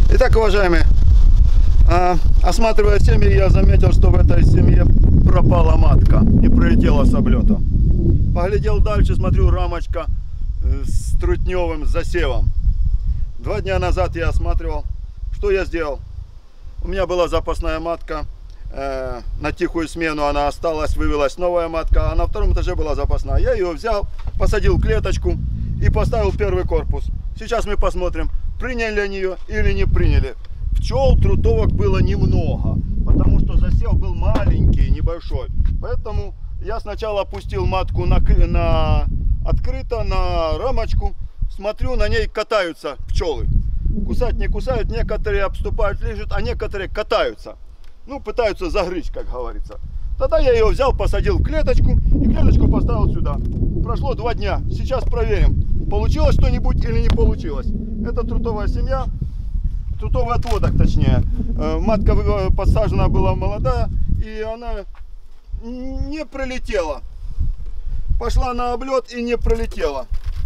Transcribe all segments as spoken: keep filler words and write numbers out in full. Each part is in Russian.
Итак, уважаемые, осматривая семьи, я заметил, что в этой семье пропала матка, не прилетела с облета. Поглядел дальше, смотрю, рамочка с трутневым засевом. Два дня назад я осматривал, что я сделал. У меня была запасная матка, э, на тихую смену она осталась, вывелась новая матка, а на втором этаже была запасная. Я ее взял, посадил клеточку и поставил первый корпус. Сейчас мы посмотрим, приняли они ее или не приняли. Пчел трутовок было немного, потому что засев был маленький, небольшой. Поэтому я сначала опустил матку на, на открыто, на рамочку. Смотрю, на ней катаются пчелы. Кусать не кусают, некоторые обступают, лежат, а некоторые катаются. Ну, пытаются загрызть, как говорится. Тогда я ее взял, посадил в клеточку и клеточку поставил сюда. Прошло два дня. Сейчас проверим, получилось что-нибудь или не получилось. Это трутовая семья. Трутовый отводок, точнее. Матка подсажена была молодая, и она не пролетела. Пошла на облет и не пролетела.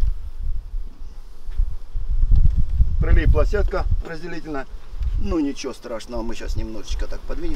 Прилипла сетка разделительная. Ну ничего страшного, мы сейчас немножечко так подвинем.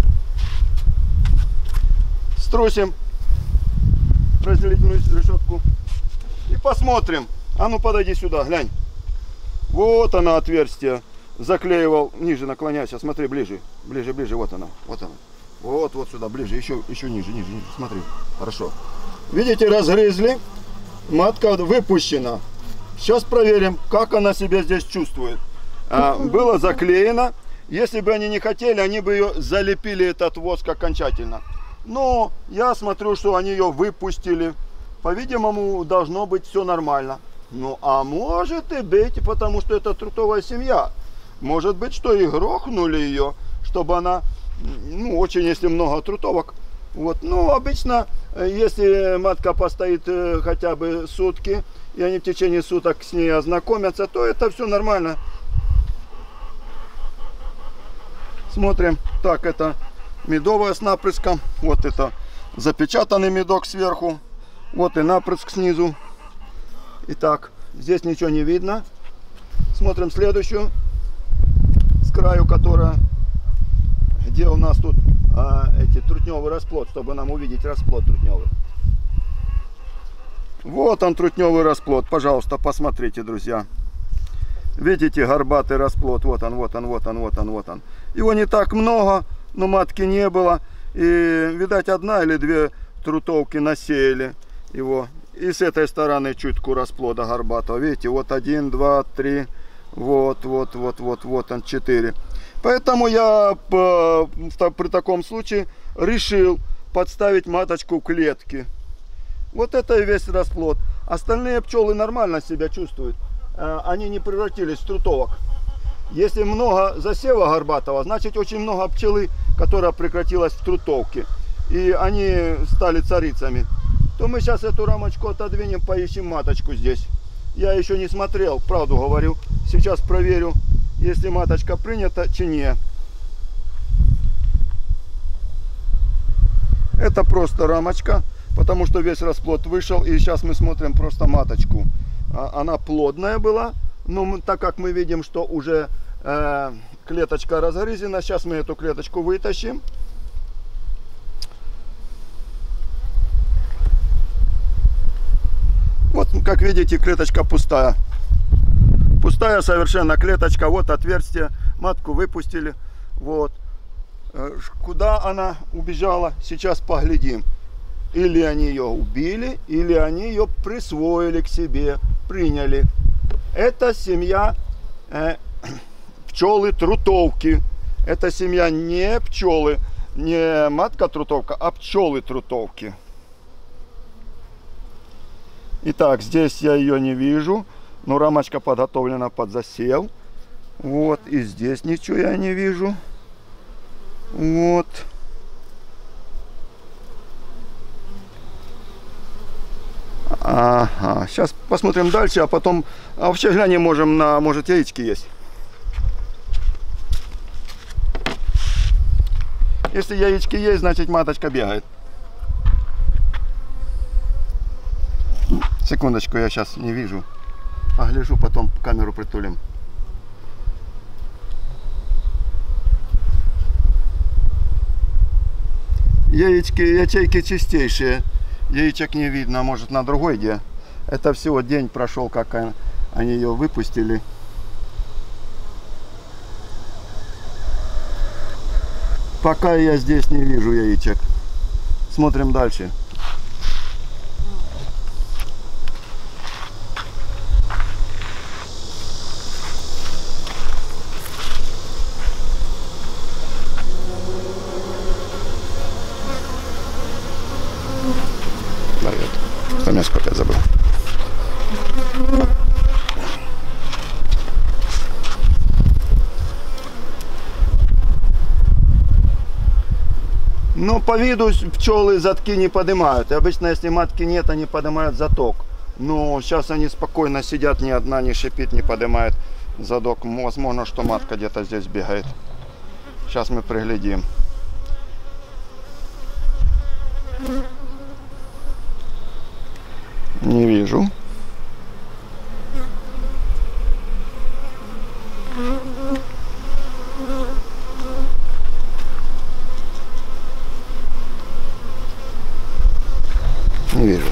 Струсим разделительную решетку и посмотрим. А ну подойди сюда, глянь. Вот она отверстие. Заклеивал, ниже наклоняйся, смотри, ближе, ближе, ближе, вот она, вот она. Вот, вот сюда, ближе, еще, еще ниже, ниже, ниже, смотри, хорошо. Видите, разгрызли, матка выпущена. Сейчас проверим, как она себя здесь чувствует. А, было заклеено, если бы они не хотели, они бы ее залепили, этот воск, окончательно. Но я смотрю, что они ее выпустили, по-видимому, должно быть все нормально. Ну, а может и быть, потому что это трутовая семья. Может быть, что и грохнули ее, чтобы она, ну, очень, если много трутовок. Вот, ну, обычно, если матка постоит хотя бы сутки, и они в течение суток с ней ознакомятся, то это все нормально. Смотрим. Так, это медовая с напрыском. Вот это запечатанный медок сверху. Вот и напрыск снизу. Итак, здесь ничего не видно. Смотрим следующую. С краю, которая, где у нас тут а, эти трутневый расплод, чтобы нам увидеть расплод трутневый. Вот он, трутневый расплод. Пожалуйста, посмотрите, друзья. Видите, горбатый расплод. Вот он, вот он, вот он, вот он, вот он. Его не так много, но матки не было. И, видать, одна или две трутовки насеяли его. И с этой стороны чутку расплода горбатого. Видите, вот один, два, три. Вот, вот, вот, вот, вот он, четыре. Поэтому я по, при таком случае решил подставить маточку в клетке. Вот это и весь расплод. Остальные пчелы нормально себя чувствуют. Они не превратились в трутовок. Если много засева горбатого, значит очень много пчелы, которая прекратилась в трутовке. И они стали царицами. То мы сейчас эту рамочку отодвинем, поищем маточку здесь. Я еще не смотрел, правду говорю. Сейчас проверю, если маточка принята, чи не. Это просто рамочка, потому что весь расплод вышел. И сейчас мы смотрим просто маточку. Она плодная была, но так как мы видим, что уже э, клеточка разгрызена, сейчас мы эту клеточку вытащим. Вот, как видите, клеточка пустая. Пустая совершенно клеточка. Вот отверстие. Матку выпустили. Вот. Куда она убежала, сейчас поглядим. Или они ее убили, или они ее присвоили к себе, приняли. Это семья э, пчелы трутовки. Это семья не пчелы, не матка трутовка, а пчелы трутовки. Итак, здесь я ее не вижу, но рамочка подготовлена под засев. Вот, и здесь ничего я не вижу. Вот. Ага, сейчас посмотрим дальше, а потом, а вообще глянем, можем на, может, яички есть. Если яички есть, значит маточка бегает. Секундочку, я сейчас не вижу. Погляжу, потом камеру притулим. Яички, ячейки чистейшие. Яичек не видно, может на другой где. Это всего день прошел, как они ее выпустили. Пока я здесь не вижу яичек. Смотрим дальше. Стамеску опять забыл. Но по виду пчелы затки не поднимают. И обычно, если матки нет, они поднимают заток. Но сейчас они спокойно сидят, ни одна не шипит, не поднимает задок. Возможно, что матка где-то здесь бегает. Сейчас мы приглядим. Не вижу. Не вижу.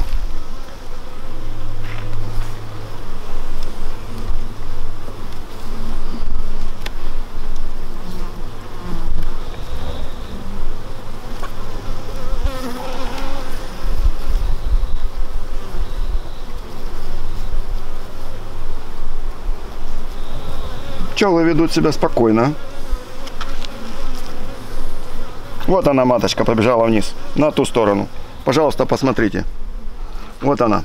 Пчелы ведут себя спокойно. Вот она, маточка, побежала вниз, на ту сторону. Пожалуйста, посмотрите. Вот она.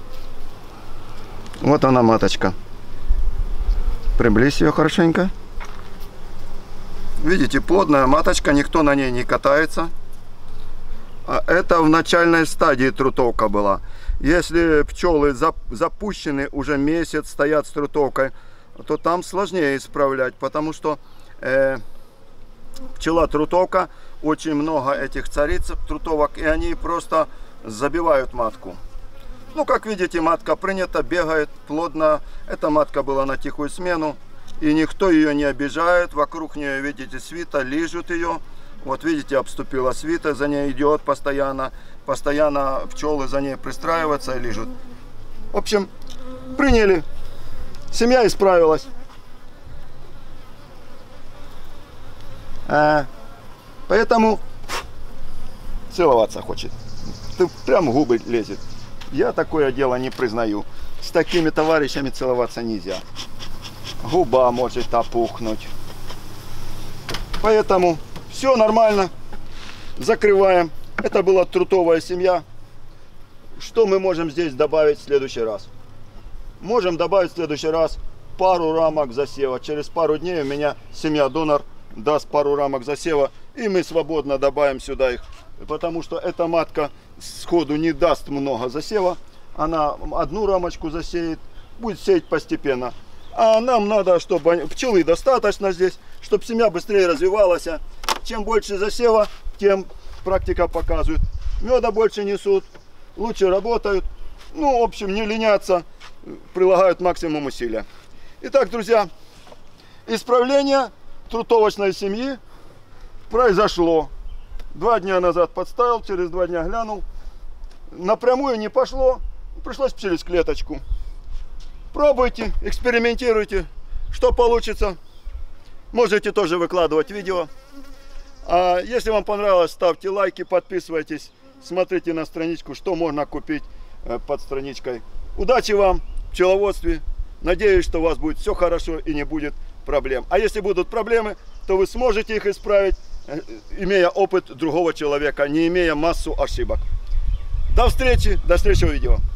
Вот она, маточка. Приблизь ее хорошенько. Видите, плодная маточка, никто на ней не катается. А это в начальной стадии трутовка была. Если пчелы запущены уже месяц, стоят с трутовкой, то там сложнее исправлять, потому что э, пчела трутовка, очень много этих цариц трутовок, и они просто забивают матку. Ну, как видите, матка принята, бегает плодно. Эта матка была на тихую смену, и никто ее не обижает. Вокруг нее, видите, свита, лижут ее. Вот видите, обступила свита, за ней идет постоянно. Постоянно пчелы за ней пристраиваются и лижут. В общем, приняли. Семья исправилась. А, поэтому целоваться хочет. Ты прям в губы лезет. Я такое дело не признаю. С такими товарищами целоваться нельзя. Губа может опухнуть. Поэтому все нормально. Закрываем. Это была трутовая семья. Что мы можем здесь добавить в следующий раз? Можем добавить в следующий раз пару рамок засева. Через пару дней у меня семья донор даст пару рамок засева. И мы свободно добавим сюда их. Потому что эта матка сходу не даст много засева. Она одну рамочку засеет. Будет сеять постепенно. А нам надо, чтобы пчелы достаточно здесь. Чтобы семья быстрее развивалась. Чем больше засева, тем практика показывает. Меда больше несут. Лучше работают. Ну, в общем, не ленятся. Прилагают максимум усилия. Итак, друзья, исправление трутовочной семьи произошло. Два дня назад подставил, через два дня глянул. Напрямую не пошло, пришлось через клеточку. Пробуйте, экспериментируйте, что получится. Можете тоже выкладывать видео. А если вам понравилось, ставьте лайки, подписывайтесь, смотрите на страничку, что можно купить под страничкой. Удачи вам в пчеловодстве. Надеюсь, что у вас будет все хорошо и не будет проблем. А если будут проблемы, то вы сможете их исправить, имея опыт другого человека, не имея массу ошибок. До встречи, до следующего видео.